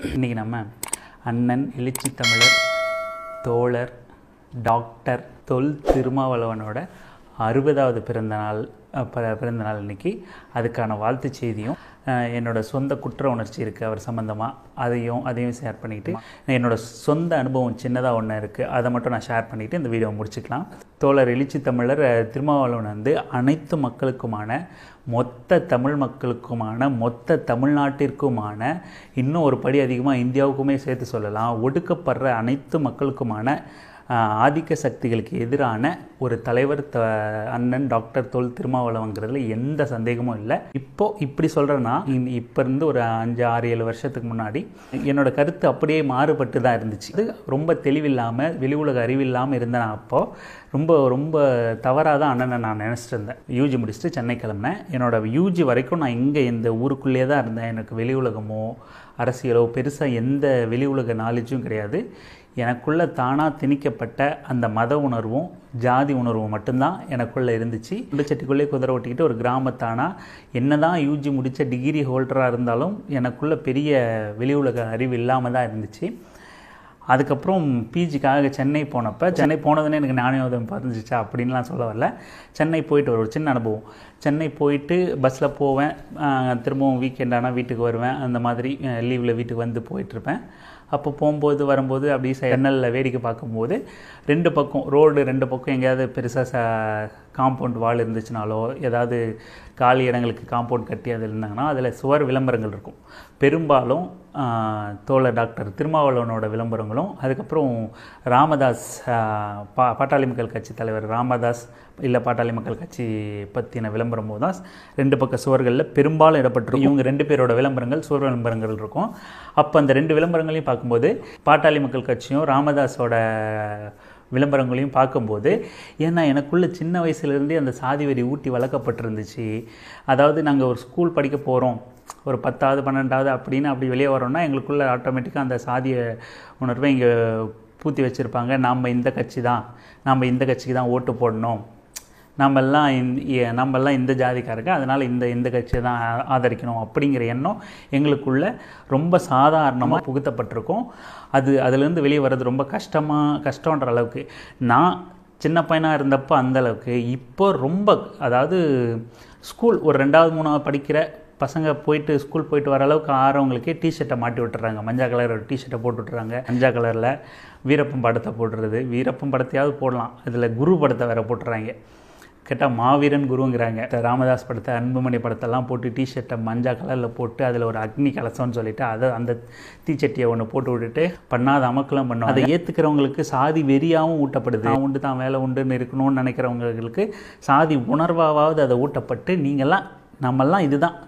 இன்றைக்கி நம்ம அண்ணன் எழுச்சி தமிழர் தோழர் டாக்டர் தொல் திருமாவளவனோட 60வது பிறந்தநாள் இன்னைக்கு. அதுக்கான வாழ்த்து செய்தியும் என்னோட சொந்த குற்ற உணர்ச்சி இருக்குது அவர் சம்மந்தமாக, அதையும் ஷேர் பண்ணிக்கிட்டு என்னோட சொந்த அனுபவம் சின்னதாக ஒன்று இருக்குது, அதை மட்டும் நான் ஷேர் பண்ணிவிட்டு இந்த வீடியோவை முடிச்சுக்கலாம். தோழர் எழுச்சி தமிழர் திருமாவளவன் வந்து அனைத்து மக்களுக்குமான, மொத்த தமிழ் மக்களுக்குமான, மொத்த தமிழ்நாட்டிற்குமான, இன்னும் ஒரு படி அதிகமாக இந்தியாவுக்குமே சேர்த்து சொல்லலாம், ஒடுக்கப்படுற அனைத்து மக்களுக்குமான ஆதிக்க சக்திகளுக்கு எதிரான ஒரு தலைவர் அண்ணன் டாக்டர் தொல் திருமாவளவங்கிறதுல எந்த சந்தேகமும் இல்லை. இப்படி சொல்கிறேன்னா, இப்போ இருந்து ஒரு 5-6-7 வருஷத்துக்கு முன்னாடி என்னோட கருத்து அப்படியே மாறுபட்டு தான் இருந்துச்சு. அது ரொம்ப தெளிவில்லாமல், வெளி உலக அறிவில்லாமல் இருந்தேன். அப்போது ரொம்ப தவறாக தான் அண்ணனை நான் நினச்சிட்டு இருந்தேன். யூஜி முடிச்சுட்டு சென்னை கிளம்பினேன். என்னோடய யூஜி வரைக்கும் நான் இங்கே இந்த ஊருக்குள்ளேயே தான் இருந்தேன். எனக்கு வெளி உலகமோ அரசியலோ பெருசாக எந்த வெளி உலக நாலேஜும் கிடையாது. எனக்குள்ளே தானாக திணிக்கப்பட்ட அந்த மத உணர்வும் ஜாதி உணர்வும் மட்டும்தான் எனக்குள்ளே இருந்துச்சு. குண்டச்சட்டிக்குள்ளே குதிரை ஓட்டிக்கிட்டு ஒரு கிராமத்தானா என்ன தான் யூஜி முடித்த டிகிரி ஹோல்டராக இருந்தாலும் எனக்குள்ளே பெரிய வெளி உலக அறிவு இல்லாமல் தான் இருந்துச்சு. அதுக்கப்புறம் பிஜிக்காக சென்னை போனதுன்னு எனக்கு ஞானோதயம் பதிஞ்சிச்சா அப்படின்லாம் சொல்ல வரல. சென்னை போயிட்டு ஒரு சின்ன அனுபவம். சென்னை போயிட்டு பஸ்ஸில் போவேன், திரும்பவும் வீக்கெண்டானா வீட்டுக்கு வருவேன். அந்த மாதிரி லீவில் வீட்டுக்கு வந்து போயிட்டுருப்பேன். அப்போ போகும்போது வரும்போது அப்படி ஜன்னலில் வேடிக்கை பார்க்கும்போது ரோடு ரெண்டு பக்கம் எங்கேயாவது பெருசாக காம்பவுண்ட் வால் இருந்துச்சுனாலோ, ஏதாவது காலி இடங்களுக்கு காம்பவுண்ட் கட்டி அதில் இருந்தாங்கன்னா அதில் சுவர் விளம்பரங்கள் இருக்கும். பெரும்பாலும் தோழர் டாக்டர் திருமாவளவனோட விளம்பரங்களும், அதுக்கப்புறம் ராமதாஸ் பாட்டாளி மக்கள் கட்சி தலைவர் ராமதாஸ் இல்லை பாட்டாளி மக்கள் கட்சி பற்றின விளம்பரமும் தான் 2 பக்க சுவர்களில் பெரும்பாலும் இடப்பட்டிருக்கும். இவங்க 2 பேரோட விளம்பரங்கள் சுவர் விளம்பரங்கள் இருக்கும். அப்போ அந்த 2 விளம்பரங்களையும் பார்க்கும்போது பாட்டாளி மக்கள் கட்சியும் ராமதாஸோட விளம்பரங்களையும் பார்க்கும்போது, ஏன்னா எனக்குள்ளே சின்ன வயசுலேருந்தே அந்த சாதி வெறி ஊட்டி வளர்க்கப்பட்டிருந்துச்சு. அதாவது நாங்கள் ஒரு ஸ்கூல் படிக்க போகிறோம், ஒரு 10வது 12வது அப்படின்னு அப்படி வெளியே வரோம்னா எங்களுக்குள்ளே ஆட்டோமேட்டிக்காக அந்த சாதிய உணர்வை இங்கே பூத்தி வச்சுருப்பாங்க. நாம் இந்த கட்சிக்கு தான் ஓட்டு போடணும், நம்மெல்லாம் இந்த ஜாதிக்காரங்க, அதனால் இந்த கட்சியை தான் ஆதரிக்கணும் அப்படிங்கிற எண்ணம் எங்களுக்குள்ளே ரொம்ப சாதாரணமாக புகுத்தப்பட்டிருக்கும். அதுலேருந்து வெளியே வர்றது ரொம்ப கஷ்டன்ற அளவுக்கு. நான் சின்ன பையனாக இருந்தப்போ அந்தளவுக்கு, இப்போ ரொம்ப, அதாவது ஸ்கூல் ஒரு 2வது 3வது படிக்கிற பசங்க ஸ்கூல் போயிட்டு வர அளவுக்கு ஆறவங்களுக்கே டிஷர்ட்டை மாட்டி விட்டுறாங்க. மஞ்சள் கலர் ஒரு டிஷர்ட்டை போட்டு விட்டுறாங்க. மஞ்சள் கலரில் வீரப்பன் படத்தை போட்டுறது, வீரப்பன் படத்தையாவது போடலாம், அதில் குரு படத்தை வேறு போட்டுறாங்க. கேட்டால் மாவீரன் குருங்கிறாங்க. ராமதாஸ் படத்தை, அன்புமணி படத்தெல்லாம் போட்டு டிஷர்ட்டை மஞ்சள் கலரில் போட்டு அதில் ஒரு அக்னி கலசம்னு சொல்லிட்டு அந்த தீச்சட்டியை ஒன்று போட்டு விட்டுட்டு பண்ணாத அமக்கெல்லாம் பண்ணுவோம். அதை ஏற்றுக்கிறவங்களுக்கு சாதி வெறியாகவும் ஊட்டப்படுது. நான் உண்டு தான் வேலை உண்டுன்னு இருக்கணும்னு நினைக்கிறவங்களுக்கு சாதி உணர்வாவது அதை ஊட்டப்பட்டு, நம்மெல்லாம் இதுதான்,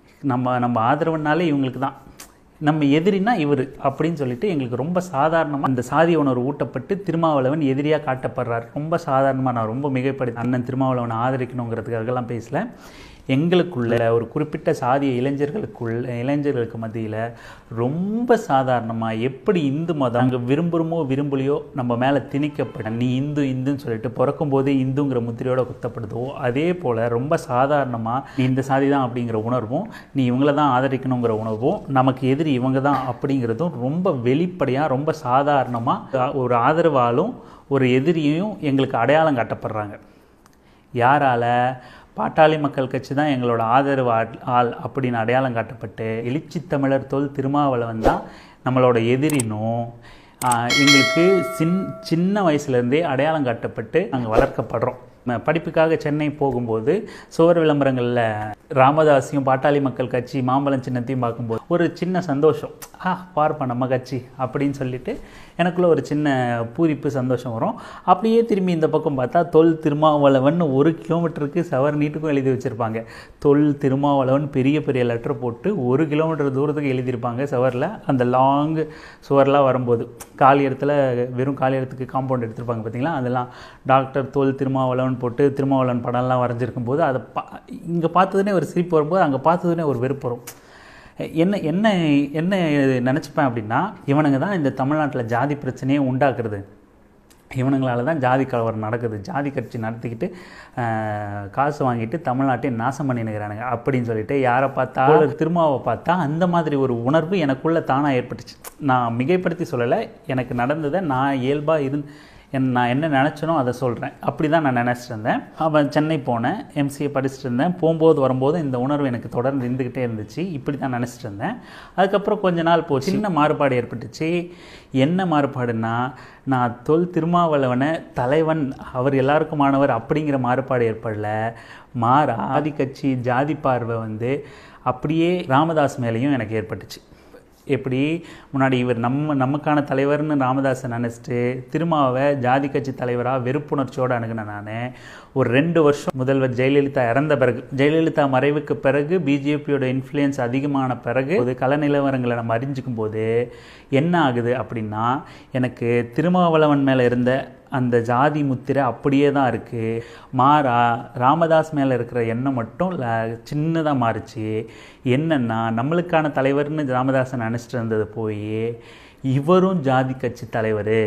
நம்ம ஆதரவுனாலே இவங்களுக்கு தான், நம்ம எதிரினா இவர் அப்படின்னு சொல்லிட்டு எங்களுக்கு ரொம்ப சாதாரணமாக அந்த சாதி உணர்வு ஊட்டப்பட்டு திருமாவளவன் எதிரியாக காட்டப்படுறார். ரொம்ப சாதாரணமாக, நான் ரொம்ப மிகைப்படுத்தி அண்ணன் திருமாவளவனை ஆதரிக்கணுங்கிறதுக்காகலாம் பேசல. எங்களுக்குள்ள ஒரு குறிப்பிட்ட சாதிய இளைஞர்களுக்கு மத்தியில் ரொம்ப சாதாரணமாக எப்படி இந்து மதம் அங்கே விரும்பலையோ நம்ம மேலே திணிக்கப்பட, நீ இந்துன்னு சொல்லிட்டு பிறக்கும்போதே இந்துங்கிற முத்திரையோட குத்தப்படுதோ, அதே போல் ரொம்ப சாதாரணமாக நீ இந்த சாதி தான் அப்படிங்கிற உணர்வும், நீ இவங்கள தான் ஆதரிக்கணுங்கிற உணர்வும், நமக்கு எதிரி இவங்க தான் அப்படிங்கிறதும் ரொம்ப வெளிப்படையாக, ரொம்ப சாதாரணமாக ஒரு ஆதரவாலும் ஒரு எதிரியும் எங்களுக்கு அடையாளம் காட்டப்படுறாங்க. யாரால்? பாட்டாளி மக்கள் கட்சி தான் எங்களோட ஆதரவு ஆள் அப்படின்னு அடையாளம் காட்டப்பட்டு, எழுச்சி தமிழர் தொல் திருமாவளவன் தான் நம்மளோட எதிரினும் எங்களுக்கு சின்ன வயசுலேருந்தே அடையாளம் காட்டப்பட்டு நாங்கள் வளர்க்கப்படுறோம். படிப்புக்காக சென்னை போகும்போது சுவர் விளம்பரங்களில் ராமதாஸையும் பாட்டாளி மக்கள் கட்சி மாம்பழம் சின்னத்தையும் பார்க்கும்போது ஒரு சின்ன சந்தோஷம், பார்ப்பா நம்ம கட்சி அப்படின்னு சொல்லிட்டு எனக்குள்ளே ஒரு சின்ன பூரிப்பு சந்தோஷம் வரும். அப்படியே திரும்பி இந்த பக்கம் பார்த்தா தொல் திருமாவளவன் 1 கிலோமீட்டருக்கு சவர் நீட்டுக்கும் எழுதி வச்சுருப்பாங்க. தொல் திருமாவளவன் பெரிய லெட்டர் போட்டு 1 கிலோமீட்டர் தூரத்துக்கு எழுதியிருப்பாங்க சவரில். அந்த லாங் சுவர்லாம் வரும்போது வெறும் காலி இடத்துக்கு காம்பவுண்ட் எடுத்திருப்பாங்க பார்த்தீங்களா, அதெல்லாம் டாக்டர் தொல் திருமாவளவன் போட்டு திருமாவளவன் படம்லாம் வரைஞ்சிருக்கும் போது அதை இங்கே பார்த்ததுனே ஒரு சிரிப்பு வரும்போது அங்கே பார்த்ததுனே ஒரு வெறுப்பு வரும். என்ன நினச்சிப்பேன் அப்படின்னா, இவனுங்க தான் இந்த தமிழ்நாட்டில் ஜாதி பிரச்சனையை உண்டாக்குறது, இவனுங்களால தான் ஜாதி கலவரம் நடக்குது, ஜாதி கட்சி நடத்திக்கிட்டு காசு வாங்கிட்டு தமிழ்நாட்டையும் நாசம் பண்ணினுக்கிறானுங்க அப்படின்னு சொல்லிட்டு யாரை பார்த்தா திருமாவை பார்த்தா அந்த மாதிரி ஒரு உணர்வு எனக்குள்ளே தானாக ஏற்பட்டுச்சு. நான் மிகைப்படுத்தி சொல்லலை, எனக்கு நடந்ததை நான் இயல்பாக நான் என்ன நினச்சனோ அதை சொல்கிறேன். அப்படி தான் நான் நினச்சிட்டு இருந்தேன். அவன் சென்னை போனேன், எம்சிஏ படிச்சுட்டு இருந்தேன். போகும்போது வரும்போது இந்த உணர்வு எனக்கு தொடர்ந்து இருந்துக்கிட்டே இருந்துச்சு. இப்படி தான் நினச்சிட்டு இருந்தேன். அதுக்கப்புறம் கொஞ்ச நாள் போச்சு, சின்ன மாறுபாடு ஏற்பட்டுச்சு. என்ன மாறுபாடுன்னா, நான் தொல் திருமாவளவனை தலைவன், அவர் எல்லாருக்குமானவர் அப்படிங்கிற மாறுபாடு ஏற்படல. மாறா ஆதி கட்சி ஜாதி பார்வை அப்படியே ராமதாஸ் மேலேயும் எனக்கு ஏற்பட்டுச்சு. எப்படி முன்னாடி இவர் நமக்கான தலைவர்னு ராமதாஸை நினச்சிட்டு திருமாவை ஜாதி கட்சி தலைவராக வெறுப்புணர்ச்சியோடு அணுகினேன். நான் ஒரு 2 வருஷம் முதல்வர் ஜெயலலிதா இறந்த பிறகு, ஜெயலலிதா மறைவுக்கு பிறகு பிஜேபியோட இன்ஃப்ளூயன்ஸ் அதிகமான பிறகு கள நிலவரங்களை நம்ம அறிஞ்சிக்கும் போது என்ன ஆகுது அப்படின்னா, எனக்கு திருமாவளவன் மேலே இருந்த அந்த ஜாதி முத்திரை அப்படியே தான் இருக்குது. மாறா ராமதாஸ் மேலே இருக்கிற எண்ணம் மட்டும் சின்னதாக மாறிச்சு. என்னென்னா, நம்மளுக்கான தலைவர்னு ராமதாஸை நினச்சிட்டு இருந்தது போய் இவரும் ஜாதி கட்சி தலைவர்,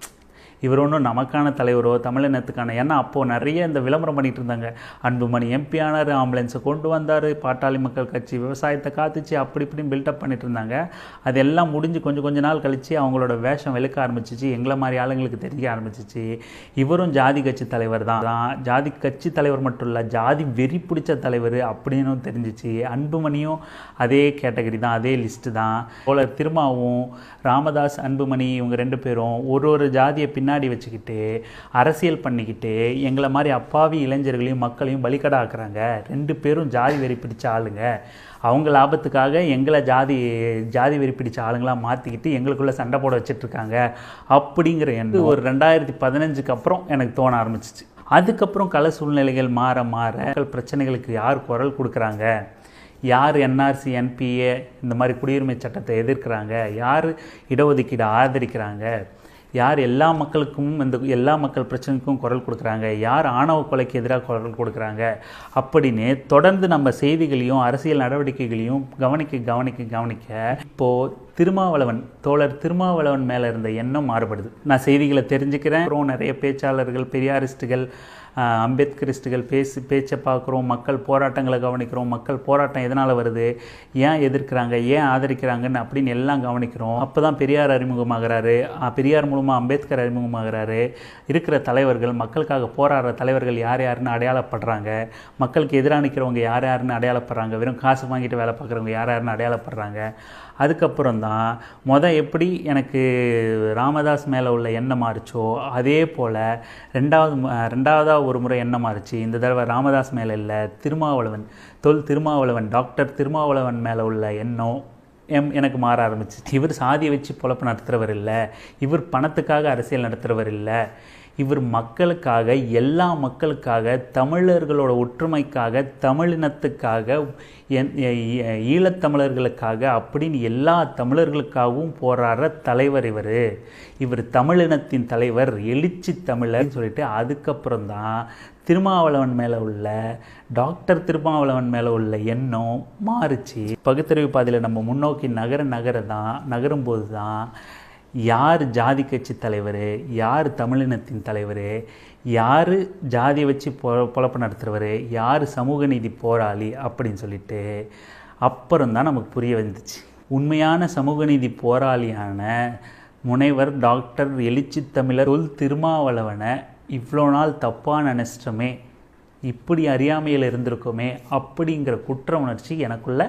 இவர் ஒன்றும் நமக்கான தலைவரோ தமிழினத்துக்கான, ஏன்னா அப்போது நிறைய இந்த விளம்பரம் பண்ணிகிட்டு இருந்தாங்க. அன்புமணி எம்பி ஆனார், ஆம்புலன்ஸை கொண்டு வந்தார், பாட்டாளி மக்கள் கட்சி விவசாயத்தை காத்துச்சு, அப்படி இப்படின்னு பில்டப் பண்ணிட்டு இருந்தாங்க. அதெல்லாம் முடிஞ்சு கொஞ்ச நாள் கழித்து அவங்களோட வேஷம் வெளுக்க ஆரம்பிச்சிச்சு. எங்களை மாதிரி ஆளுங்களுக்கு தெரிய ஆரம்பிச்சிச்சு இவரும் ஜாதி கட்சி தலைவர் தான், ஜாதி கட்சி தலைவர் மட்டும் இல்லை ஜாதி வெறி பிடிச்ச தலைவர் அப்படின்னு தெரிஞ்சிச்சு. அன்புமணியும் அதே கேட்டகரி தான், அதே லிஸ்ட்டு தான். போல திருமாவும் ராமதாஸ் அன்புமணி இவங்க 2 பேரும் ஒரு ஜாதியை பின்னாடி வச்சுக்கிட்டு அரசியல் பண்ணிக்கிட்டு எங்களை மாதிரி அப்பாவி இளைஞர்களையும் மக்களையும் பலிக்கடா ஆக்குறாங்க. 2 பேரும் ஜாதி வெறி பிடிச்ச ஆளுங்க. அவங்க லாபத்துக்காக எங்களை ஜாதி வெறி பிடிச்ச ஆளுங்களாக மாற்றிக்கிட்டு எங்களுக்குள்ளே சண்டை போட வச்சிட்ருக்காங்க அப்படிங்கிற எண்ணம் ஒரு 2015க்கு அப்புறம் எனக்கு தோண ஆரம்பிச்சிச்சு. அதுக்கப்புறம் கள சூழ்நிலைகள் மாற மக்கள் பிரச்சனைகளுக்கு யார் குரல் கொடுக்குறாங்க, யார் என்ஆர்சி என்பிஏ இந்த மாதிரி குடியுரிமை சட்டத்தை எதிர்க்கிறாங்க, யார் இடஒதுக்கீடு ஆதரிக்கிறாங்க, யார் எல்லா மக்களுக்கும் எல்லா மக்கள் பிரச்சனைக்கும் குரல் கொடுக்குறாங்க, யார் ஆணவ கொலைக்கு எதிராக குரல் கொடுக்குறாங்க அப்படின்னு தொடர்ந்து நம்ம செய்திகளையும் அரசியல் நடவடிக்கைகளையும் கவனிக்க இப்போது தோழர் திருமாவளவன் மேலே இருந்த எண்ணம் மாறுபடுது. நான் செய்திகளை தெரிஞ்சுக்கிறேன். அப்புறம் நிறைய பேச்சாளர்கள், பெரியாரிஸ்ட்டுகள், அம்பேத்கரிஸ்ட்டுகள் பேச்சை பார்க்குறோம், மக்கள் போராட்டங்களை கவனிக்கிறோம், மக்கள் போராட்டம் எதனால் வருது, ஏன் எதிர்க்கிறாங்க, ஏன் ஆதரிக்கிறாங்கன்னு அப்படின்னு எல்லாம் கவனிக்கிறோம். அப்போ தான் பெரியார் அறிமுகமாகிறாரு, பெரியார் மூலமாக அம்பேத்கர் அறிமுகமாகிறாரு. இருக்கிற தலைவர்கள், மக்களுக்காக போராடுற தலைவர்கள் யார் யாருன்னு அடையாளப்படுறாங்க, மக்களுக்கு எதிராக நிற்கிறவங்க யார் யாருன்னு அடையாளப்படுறாங்க, வெறும் காசு வாங்கிட்டு வேலை பார்க்குறவங்க யார் யாருன்னு அடையாளப்படுறாங்க. அதுக்கப்புறம் தான் எப்படி எனக்கு ராமதாஸ் மேலே உள்ள எண்ணம் மாறிச்சோ அதே போல் ரெண்டாவதாக ஒரு முறை எண்ணம் மாறிச்சு. இந்த தடவை ராமதாஸ் மேலே இல்லை, திருமாவளவன் டாக்டர் திருமாவளவன் மேலே உள்ள எண்ணம் எனக்கு மாற ஆரம்பிச்சு. இவர் சாதியை வச்சு பொழப்பு நடத்துகிறவர் இல்லை, இவர் பணத்துக்காக அரசியல் நடத்துகிறவர் இல்லை, இவர் மக்களுக்காக, எல்லா மக்களுக்காக, தமிழர்களோட ஒற்றுமைக்காக, தமிழினத்துக்காக, ஈழத்தமிழர்களுக்காக அப்படின்னு எல்லா தமிழர்களுக்காகவும் போராடுற தலைவர் இவர் தமிழினத்தின் தலைவர், எழுச்சி தமிழர்னு சொல்லிட்டு அதுக்கப்புறம் தான் திருமாவளவன் மேலே உள்ள டாக்டர் திருமாவளவன் மேலே உள்ள எண்ணம் மாறுச்சு. பகுத்தறிவு பாதையில் நம்ம முன்னோக்கி நகரும்போது தான் யார் ஜாதி கட்சி தலைவர், யார் தமிழினத்தின் தலைவர், யார் ஜாதியை வச்சு பொழப்பு நடத்துகிறவர், யார் சமூக நீதி போராளி அப்படின்னு சொல்லிட்டு அப்புறம்தான் நமக்கு புரிய வந்துச்சு. உண்மையான சமூக நீதி போராளியான முனைவர் டாக்டர் எழுச்சி தமிழர் திருமாவளவனை இவ்வளோ நாள் தப்பாக நினச்சிட்டோமே, இப்படி அறியாமையில் இருந்திருக்கோமே அப்படிங்கிற குற்ற உணர்ச்சி எனக்குள்ளே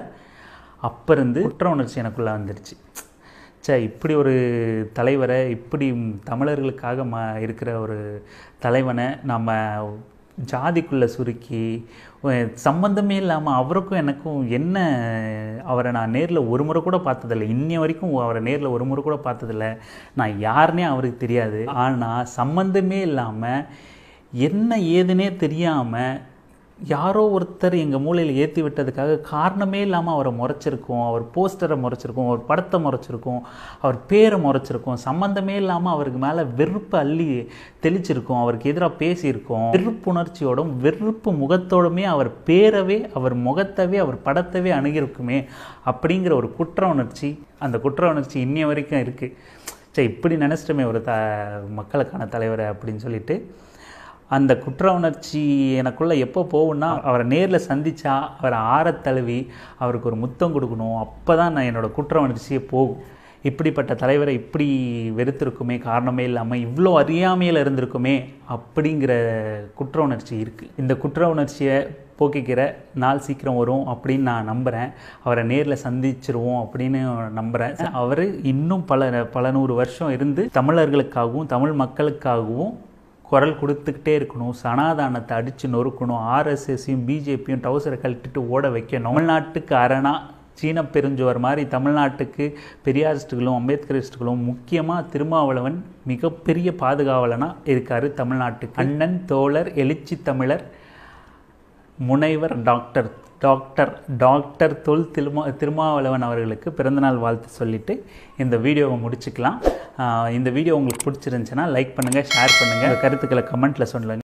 வந்துடுச்சு. இப்படி ஒரு தலைவரை, இப்படி தமிழர்களுக்காக இருக்கிற ஒரு தலைவனை நம்ம ஜாதிக்குள்ளே சுருக்கி சம்பந்தமே இல்லாமல் அவருக்கும் எனக்கும் என்ன, அவரை நான் நேரில் ஒரு முறை கூட பார்த்ததில்லை, இன்னி வரைக்கும் அவரை நேரில் ஒரு முறை கூட பார்த்ததில்லை, நான் யாருன்னே அவருக்கு தெரியாது. ஆனால் சம்பந்தமே இல்லாமல் என்ன ஏதுன்னே தெரியாமல் யாரோ ஒருத்தர் எங்கள் மூலையில் ஏற்றி விட்டதுக்காக காரணமே இல்லாமல் அவரை முறைச்சிருக்கோம், அவர் போஸ்டரை முறைச்சிருக்கோம், அவர் படத்தை முறைச்சிருக்கோம், அவர் பேரை முறைச்சிருக்கோம், சம்மந்தமே இல்லாமல் அவருக்கு மேலே வெறுப்பு அள்ளி தெளிச்சிருக்கோம், அவருக்கு எதிராக பேசியிருக்கோம். வெறுப்புணர்ச்சியோடும் வெறுப்பு முகத்தோடுமே அவர் பேரவே, அவர் முகத்தவே, அவர் படத்தவே அணுகிருக்குமே அப்படிங்கிற ஒரு குற்ற உணர்ச்சி, அந்த குற்ற உணர்ச்சி இன்னைய வரைக்கும் இருக்குது. சரி இப்படி நினச்சிட்டோமே ஒரு மக்களுக்கான தலைவரை அப்படின்னு சொல்லிட்டு அந்த குற்ற உணர்ச்சி எனக்குள்ளே எப்போ போகும்னா அவரை நேரில் சந்தித்தா அவரை ஆரத்தழுவி அவருக்கு ஒரு முத்தம் கொடுக்கணும். அப்போ தான் நான் என்னோடய குற்ற உணர்ச்சியே போகும். இப்படிப்பட்ட தலைவரை இப்படி வெறுத்திருக்குமே, காரணமே இல்லாமல் இவ்வளோ அறியாமையில் இருந்திருக்குமே அப்படிங்கிற குற்ற உணர்ச்சி இருக்குது. இந்த குற்ற உணர்ச்சியை போக்கிக்கிற நாள் சீக்கிரம் வரும் அப்படின்னு நான் நம்புகிறேன். அவரை நேரில் சந்திச்சிருவோம் அப்படின்னு நம்புகிறேன். அவர் இன்னும் பல நூறு வருஷம் இருந்து தமிழர்களுக்காகவும் தமிழ் மக்களுக்காகவும் குரல் கொடுத்துக்கிட்டே இருக்கணும். சனாதானத்தை அடித்து நொறுக்கணும். ஆர்எஸ்எஸையும் பிஜேபியும் டவுசரை கழட்டிட்டு ஓட வைக்கணும். தமிழ்நாட்டுக்கு அரணா சீன பெருஞ்சுவர் மாதிரி தமிழ்நாட்டுக்கு பெரியாரிஸ்டுகளும் அம்பேத்கரிஸ்டுகளும் முக்கியமாக திருமாவளவன் மிகப்பெரிய பாதுகாவலனாக இருக்கார் தமிழ்நாட்டுக்கு. அண்ணன் தோழர் எழுச்சி தமிழர் முனைவர் டாக்டர் தொல் திருமாவளவன் அவர்களுக்கு பிறந்தநாள் வாழ்த்து சொல்லிவிட்டு இந்த வீடியோவை முடிச்சுக்கலாம். இந்த வீடியோ உங்களுக்கு பிடிச்சிருந்துச்சுன்னா லைக் பண்ணுங்கள், ஷேர் பண்ணுங்கள், கருத்துக்களை கமெண்ட்டில் சொல்லுங்கள்.